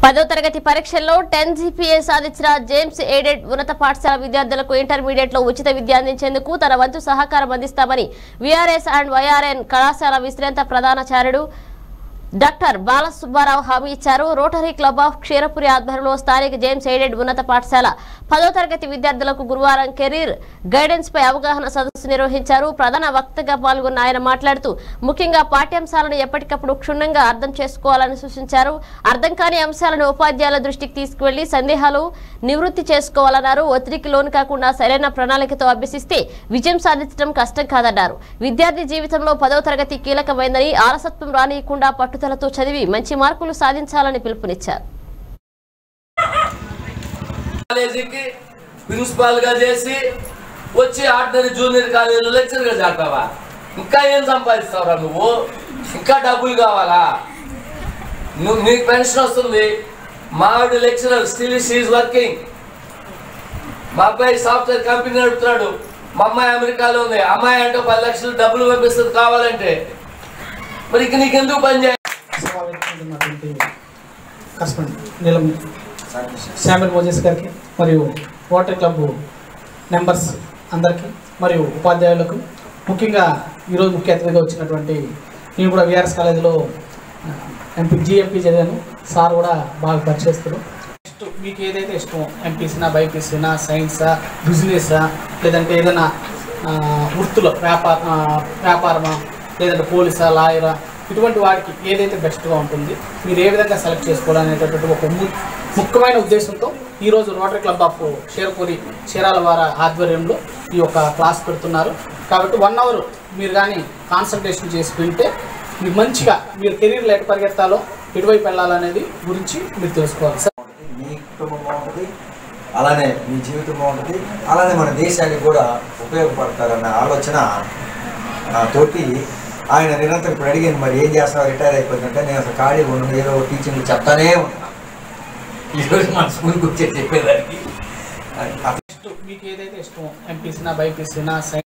10వ తరగతి పరీక్షల్లో 10 జీపీఏ సాధించిన జేమ్స్ ఎయిడెడ్ ఉన్నత పాఠశాల విద్యార్థులకు ఇంటర్మీడియట్ లో ఉచిత విద్య అందించేందుకు తన వంతు సహకారం అందిస్తామని విఆర్ఎస్ అండ్ వైఆర్ఎన్ కళాశాల విశ్రాంత ప్రధానాచార్యుడు డాక్టర్ బాలసుబ్బారావు హామీ ఇచ్చారు. రోటరీ క్లబ్ ఆఫ్ క్షీరపురి ఆధ్వర్యంలో స్థానిక జేమ్స్ ఎయిడెడ్ ఉన్నత పాఠశాల 10వ తరగతి విద్యార్థులకు గురువారం కెరీర్ గైడెన్స్ పై అవగాహన సదస్సు నిర్వహించారు. ప్రధాన వక్తగా పాల్గొన్న ఆయన మాట్లాడుతూ ముఖ్యంగా పాఠ్యాంశాలను ఎప్పటికప్పుడు క్షుణ్ణంగా అర్థం చేసుకోవాలని సూచించారు. అర్థం కాని అంశాలను ఉపాధ్యాయుల దృష్టికి తీసుకువెళ్లి సందేహాలు నివృత్తి చేసుకోవాలన్నారు. ఒత్తిడికి లోను కాకుండా సరైన ప్రణాళికతో అభ్యసిస్తే విజయం సాధించడం కష్టం కాదన్నారు. విద్యార్థి జీవితంలో 10వ తరగతి కీలకమైందని ఆలసత్వం రానియకుండా పట్టుదలతో చదివి మంచి మార్కులు సాధించాలని పిలుపునిచ్చారు. కాలేజీకి ప్రిన్సిపాల్ గా చేసి వచ్చి ఆర్డినరీ జూనియర్ కాలేజీలో లెక్చర్ గా చేస్తావా? ఇంకా ఏం సంపాదిస్తావురా నువ్వు? ఇంకా డబ్బులు కావాలా? నీకు పెన్షన్ వస్తుంది. మా ఆవిడ లెక్చరర్ స్టిల్ షీఈ్ వర్కింగ్. మా అబ్బాయి సాఫ్ట్వేర్ కంపెనీ నడుపుతున్నాడు. మా అమ్మాయి అమెరికాలో ఉంది. అమ్మాయి అంటే 10 లక్షలు డబ్బులు పంపిస్తుంది కావాలంటే. మరి ఇక నీకెందుకు పని చేయాలి? శామ్యుల్ మోజెస్ గారికి మరియు రోటరీ క్లబ్ మెంబర్స్ అందరికీ మరియు ఉపాధ్యాయులకు, ముఖ్యంగా ఈరోజు ముఖ్య అతిథిగా వచ్చినటువంటి నేను కూడా విఆర్ఎస్ కాలేజీలో జీఎంపీ చదివాను. సార్ కూడా బాగా పరిచయిస్తారు. నెక్స్ట్ మీకు ఏదైతే ఇష్టమో ఎంపీసీనా, బైపీసీనా, సైన్సా, బిజినెసా, లేదంటే ఏదైనా వృత్తులో వ్యాపారమా, లేదంటే పోలీసా, లాయరా, ఇటువంటి వాటికి ఏదైతే బెస్ట్గా ఉంటుంది, మీరు ఏ విధంగా సెలెక్ట్ చేసుకోవాలనేటటువంటి ఒక ముఖ్యమైన ఉద్దేశంతో ఈరోజు Rotary Club of Ksheerapuri Chirala వారి ఆధ్వర్యంలో ఈ యొక్క క్లాస్ పెడుతున్నారు. కాబట్టి 1 అవర్ మీరు కానీ కాన్సన్ట్రేషన్ చేసి వింటే మీకు మంచిగా మీరు కెరీర్లో ఎటు పరిగెత్తాలో, ఎటువైపు వెళ్ళాలనేది గురించి మీరు తెలుసుకోవాలి. సార్, మీ కుటుంబం బాగుంటుంది, అలానే మీ జీవితం బాగుంటుంది, అలానే మన దేశానికి కూడా ఉపయోగపడతారన్న ఆలోచన తోటి ఆయన నిరంతరం ఇప్పుడు అడిగాను, మరి ఏం చేస్తావు రిటైర్ అయిపోయిందంటే, నేను అసలు ఖాళీ ఉండను, ఏదో టీచింగ్ చెప్తానే ఉన్నాను. ఈరోజు మన స్కూల్కి వచ్చి చెప్పేదానికి మీకు ఏదైతే ఇష్టమో ఎంపీసీనా, బైపీసీనా,